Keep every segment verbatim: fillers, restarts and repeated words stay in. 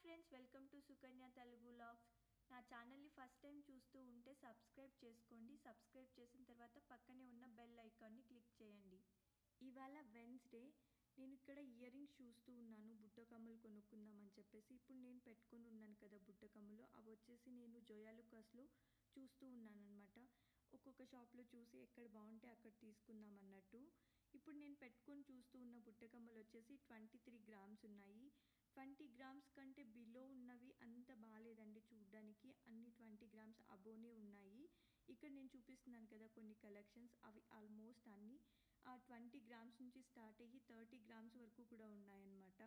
Friends, welcome to Sukanya Telugu vlogs. నా ఛానల్ని first time చూస్తూ ఉంటే సబ్స్క్రైబ్ చేసుకోండి. సబ్స్క్రైబ్ చేసిన తర్వాత పక్కనే ఉన్న బెల్ ఐకాన్ని క్లిక్ చేయండి. ఇవాళ వెన్స్డే. నేను ఇక్కడ ఇయర్ రింగ్స్ చూస్తూ ఉన్నాను, బుట్టకమ్మలు కొనుక్కుందామని చెప్పేసి. ఇప్పుడు నేను పెట్టుకొని ఉన్నాను కదా బుట్టకమ్మలు, అవి వచ్చేసి నేను జోయాలుకాస్లో చూస్తూ ఉన్నాను అనమాట. ఒక్కొక్క షాప్లో చూసి ఎక్కడ బాగుంటే అక్కడ తీసుకుందాం అన్నట్టు. ఇప్పుడు నేను పెట్టుకొని చూస్తూ ఉన్న బుట్టకమ్మలు వచ్చేసి ట్వంటీ త్రీ గ్రామ్స్ ఉన్నాయి. ట్వంటీ గ్రామ్స్ కంటే బిలో ఉన్నవి అంత బాగాలేదండి చూడ్డానికి. అన్ని ట్వంటీ గ్రామ్స్ అబోనే ఉన్నాయి. ఇక్కడ నేను చూపిస్తున్నాను కదా కొన్ని కలెక్షన్స్, అవి ఆల్మోస్ట్ అన్నీ ఆ ట్వంటీ గ్రామ్స్ నుంచి స్టార్ట్ అయ్యి థర్టీ గ్రామ్స్ వరకు కూడా ఉన్నాయన్నమాట.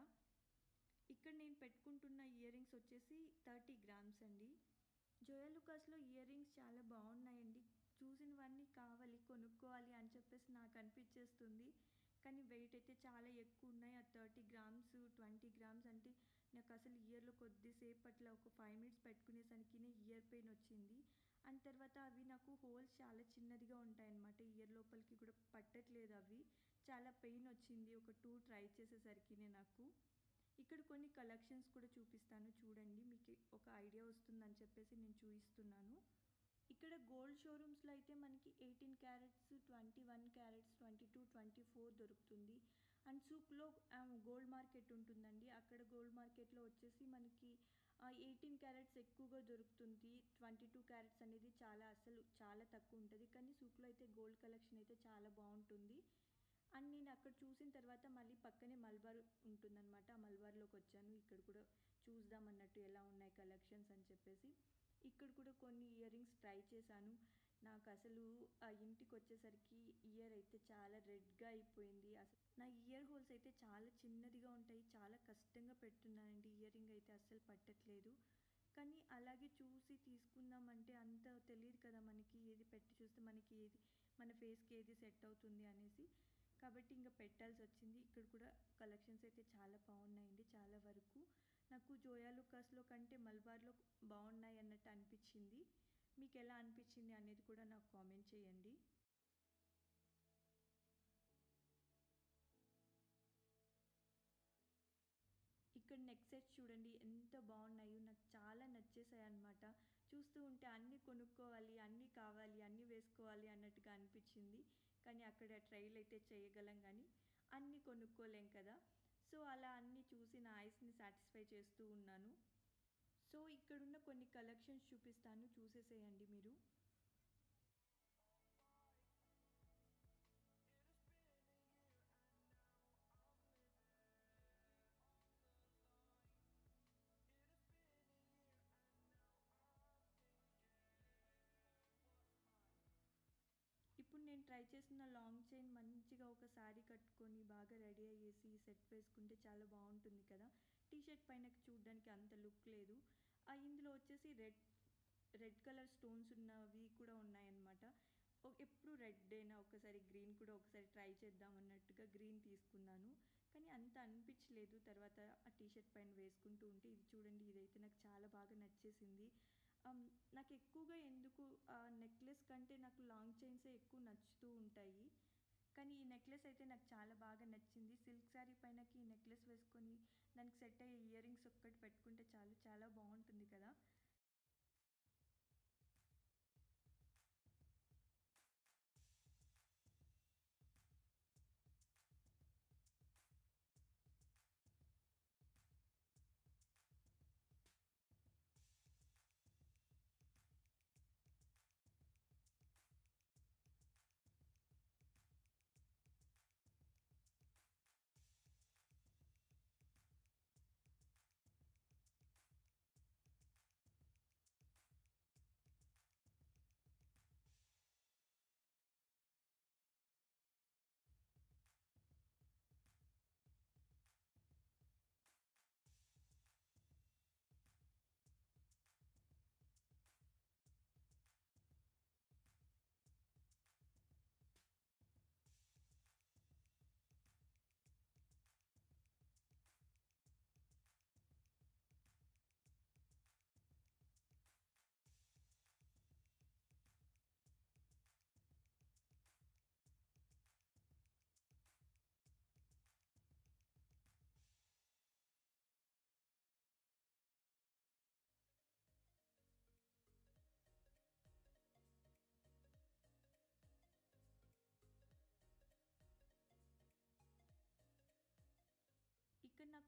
ఇక్కడ నేను పెట్టుకుంటున్న ఇయర్ రింగ్స్ వచ్చేసి థర్టీ గ్రామ్స్ అండి. జోయాలుకాస్లో ఇయర్ రింగ్స్ చాలా బాగున్నాయండి. చూసినవన్నీ కావాలి, కొనుక్కోవాలి అని చెప్పేసి నాకు అనిపించేస్తుంది. కానీ వెయిట్ అయితే చాలా ఎక్కువ ఉన్నాయి. ఆ థర్టీ గ్రామ్స్ ట్వంటీ గ్రామ్స్ అంటే నాకు అసలు ఇయర్లో కొద్దిసేపు అట్లా ఒక ఫైవ్ మినిట్స్ పెట్టుకునేసరికి ఇయర్ పెయిన్ వచ్చింది. అండ్ తర్వాత అవి నాకు హోల్స్ చాలా చిన్నదిగా ఉంటాయన్నమాట. ఇయర్ లోపలికి కూడా పట్టట్లేదు, అవి చాలా పెయిన్ వచ్చింది ఒక టూ ట్రై చేసేసరికి నాకు. ఇక్కడ కొన్ని కలెక్షన్స్ కూడా చూపిస్తాను చూడండి, మీకు ఒక ఐడియా వస్తుందని చెప్పేసి నేను చూపిస్తున్నాను. ఇక్కడ గోల్డ్ షోరూమ్స్లో అయితే మనకి eighteen carats, twenty one carats, twenty two twenty four దొరుకుతుంది. అండ్ సూక్లో గోల్డ్ మార్కెట్ ఉంటుందండి. అక్కడ గోల్డ్ మార్కెట్లో వచ్చేసి మనకి ఎయిటీన్ క్యారెట్స్ ఎక్కువగా దొరుకుతుంది. ట్వంటీ టూ క్యారెట్స్ అనేది చాలా అసలు చాలా తక్కువ ఉంటుంది. కానీ సూక్లో అయితే గోల్డ్ కలెక్షన్ అయితే చాలా బాగుంటుంది. అండ్ నేను అక్కడ చూసిన తర్వాత మళ్ళీ పక్కనే మల్బార్ ఉంటుందన్నమాట. ఆ మల్బార్లోకి వచ్చాను. ఇక్కడ కూడా చూద్దాం అన్నట్టు ఎలా ఉన్నాయి కలెక్షన్స్ అని చెప్పేసి. ఇక్కడ కూడా కొన్ని ఇయర్ రింగ్స్ ట్రై చేశాను. నాకు అసలు ఆ ఇంటికి వచ్చేసరికి ఇయర్ అయితే చాలా రెడ్గా అయిపోయింది. అసలు నా ఇయర్ హోల్స్ అయితే చాలా చిన్నదిగా ఉంటాయి. చాలా కష్టంగా పెడుతున్నానండి. ఇయర్ రింగ్ అయితే అస్సలు పట్టట్లేదు. కానీ అలాగే చూసి తీసుకుందామంటే అంత తెలియదు కదా మనకి, ఏది పెట్టి చూస్తే మనకి ఏది మన ఫేస్కి ఏది సెట్ అవుతుంది అనేసి. కాబట్టి ఇంకా పెట్టాల్సి వచ్చింది. ఇక్కడ కూడా కలెక్షన్స్ అయితే చాలా బాగున్నాయండి. చాలా వరకు నాకు జోయాలుకాస్లో కంటే మల్బార్లో బాగున్నాయి అన్నట్టు అనిపించింది. మీకు ఎలా అనిపించింది అనేది కూడా నాకు కామెంట్ చేయండి. ఇక్కడ నెక్ సెట్స్ చూడండి ఎంత బాగున్నాయో, నాకు చాలా నచ్చేసాయి అన్నమాట. చూస్తూ ఉంటే అన్నీ కొనుక్కోవాలి, అన్నీ కావాలి, అన్నీ వేసుకోవాలి అన్నట్టుగా అనిపించింది. కానీ అక్కడ ట్రైల్ అయితే చేయగలం కానీ అన్నీ కొనుక్కోలేం కదా. సో అలా అన్నీ చూసి నా ఐస్ని సాటిస్ఫై చేస్తూ ఉన్నాను. సో ఇక్కడున్న కొన్ని కలెక్షన్స్ చూపిస్తాను, చూసేసేయండి మీరు. ఇప్పుడు నేను ట్రై చేసిన లాంగ్ చైన్ మంచిగా ఒక శారీ కట్టుకొని బాగా రెడీ అయ్యేసి సెట్ వేసుకుంటే చాలా బాగుంటుంది కదా. టీషర్ట్ పైన చూడడానికి అంత లుక్ లేదు. ఇందులో వచ్చేసి రెడ్ రెడ్ కలర్ స్టోన్స్ ఉన్నవి కూడా ఉన్నాయన్నమాట. ఎప్పుడు రెడ్ అయినా ఒకసారి గ్రీన్ కూడా ఒకసారి ట్రై చేద్దాం అన్నట్టుగా గ్రీన్ తీసుకున్నాను. కానీ అంత అనిపించలేదు తర్వాత ఆ టీషర్ట్ పైన వేసుకుంటూ ఉంటే. ఇది చూడండి, ఇదైతే నాకు చాలా బాగా నచ్చేసింది. నాకు ఎక్కువగా ఎందుకు నెక్లెస్ కంటే నాకు లాంగ్ చైన్సే ఎక్కువ నచ్చుతూ ఉంటాయి. కానీ ఈ నెక్లెస్ అయితే నాకు చాలా బాగా నచ్చింది. సిల్క్ శారీ పైనకి ఈ నెక్లెస్ వేసుకొని దానికి సెట్ అయ్యే ఇయర్ రింగ్స్ ఒక్కటి పెట్టుకుంటే చాలు, చాలా బాగుంటుంది కదా.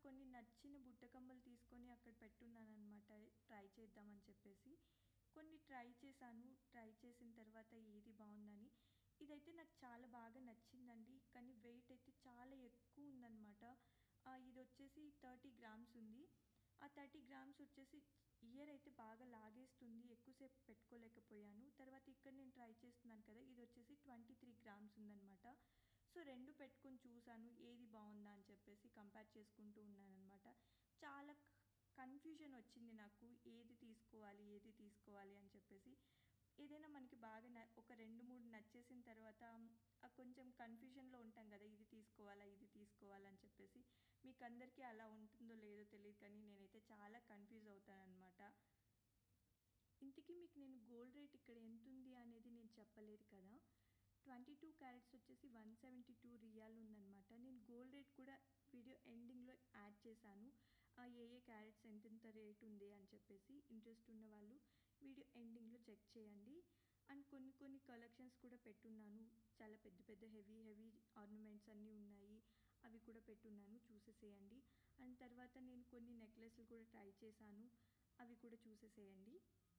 కొన్ని నచ్చిన బుట్ట కమ్మలు తీసుకొని అక్కడ పెట్టున్నానమాట ట్రై చేద్దామని చెప్పేసి. కొన్ని ట్రై చేశాను. ట్రై చేసిన తర్వాత ఏది బాగుందని. ఇదైతే నాకు చాలా బాగా నచ్చిందండి. కానీ వెయిట్ అయితే చాలా ఎక్కువ ఉందన్నమాట. ఇది వచ్చేసి థర్టీ గ్రామ్స్ ఉంది. ఆ థర్టీ గ్రామ్స్ వచ్చేసి ఇయర్ అయితే బాగా లాగేస్తుంది. ఎక్కువసేపు పెట్టుకోలేకపోయాను. తర్వాత ఇక్కడ నేను ట్రై చేస్తున్నాను కదా, ఇది వచ్చేసి ట్వంటీ త్రీ గ్రామ్స్ ఉందన్నమాట. సో రెండు పెట్టుకొని చూసాను ఏది బాగుందా అని చెప్పేసి కంపేర్ చేసుకుంటూ ఉన్నానన్నమాట. చాలా కన్ఫ్యూజన్ వచ్చింది నాకు, ఏది తీసుకోవాలి ఏది తీసుకోవాలి అని చెప్పేసి. ఏదైనా మనకి బాగా న ఒక రెండు మూడు నచ్చేసిన తర్వాత కొంచెం కన్ఫ్యూజన్లో ఉంటాం కదా, ఇది తీసుకోవాలా ఇది తీసుకోవాలని చెప్పేసి. మీకు అందరికీ అలా ఉంటుందో లేదో తెలియదు, కానీ నేనైతే చాలా కన్ఫ్యూజ్ అవుతానన్నమాట. ఇంతకీ మీకు నేను గోల్డ్ రేట్ ఇక్కడ ఎంత ఉంది అనేది నేను చెప్పలేదు కదా. ట్వంటీ టూ క్యారెట్స్ వచ్చేసి వన్ సెవెంటీ టూ రియాల్ ఉందన్నమాట. నేను గోల్డ్ రేట్ కూడా వీడియో ఎండింగ్లో యాడ్ చేశాను, ఏ ఏ క్యారెట్స్ ఎంతెంత రేట్ ఉంది అని చెప్పేసి. ఇంట్రెస్ట్ ఉన్న వాళ్ళు వీడియో ఎండింగ్లో చెక్ చేయండి. అండ్ కొన్ని కొన్ని కలెక్షన్స్ కూడా పెట్టున్నాను. చాలా పెద్ద పెద్ద హెవీ హెవీ ఆర్నమెంట్స్ అన్నీ ఉన్నాయి, అవి కూడా పెట్టున్నాను, చూసేసేయండి. అండ్ తర్వాత నేను కొన్ని నెక్లెస్లు కూడా ట్రై చేశాను, అవి కూడా చూసేసేయండి.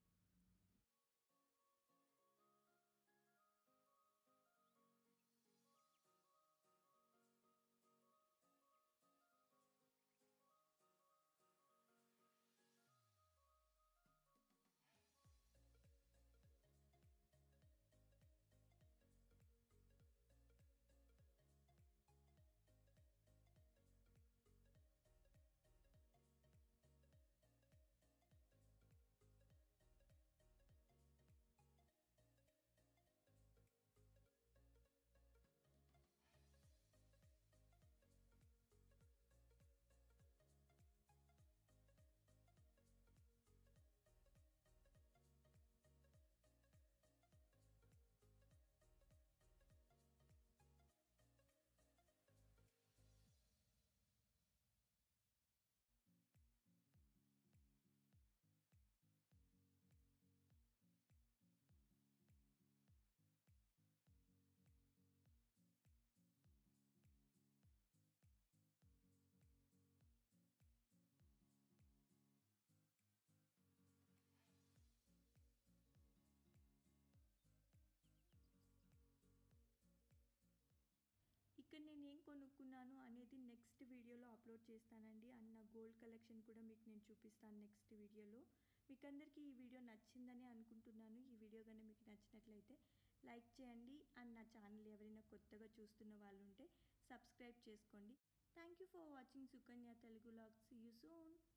ఇక్కడ నేను ఏం కొనుక్కున్నాను అనేది నెక్స్ట్ వీడియోలో అప్లోడ్ చేస్తానండి. అండ్ నా గోల్డ్ కలెక్షన్ కూడా మీకు నేను చూపిస్తాను నెక్స్ట్ వీడియోలో. మీకు అందరికీ ఈ వీడియో నచ్చిందని అనుకుంటున్నాను. ఈ వీడియో కానీ మీకు నచ్చినట్లయితే లైక్ చేయండి. అండ్ నా ఛానల్ ఎవరైనా కొత్తగా చూస్తున్న వాళ్ళు ఉంటే సబ్స్క్రైబ్ చేసుకోండి. Thank you for watching Sukanya Telugu vlogs. See you soon.